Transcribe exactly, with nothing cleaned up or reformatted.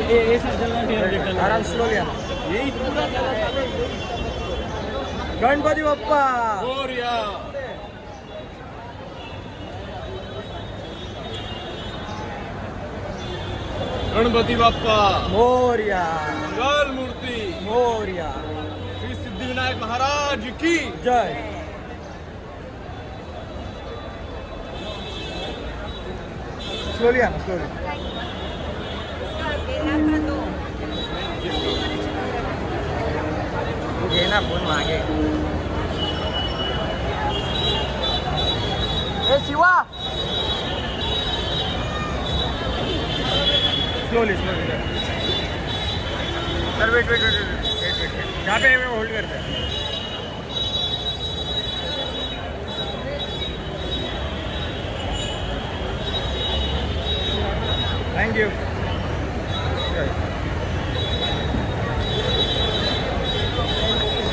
आराम स्लो लिया। गणपति बप्पा गणपति बाप्पा मोरिया, मंगल मूर्ति मोरिया, श्री सिद्धिविनायक महाराज की जय। स्लोली आना, स्लोली। ये ना फोन मांगे। ए Shiva, slowly slowly sir. Wait wait wait wait wait यहाँ पे मैं होल्ड करते हैं। Thank you.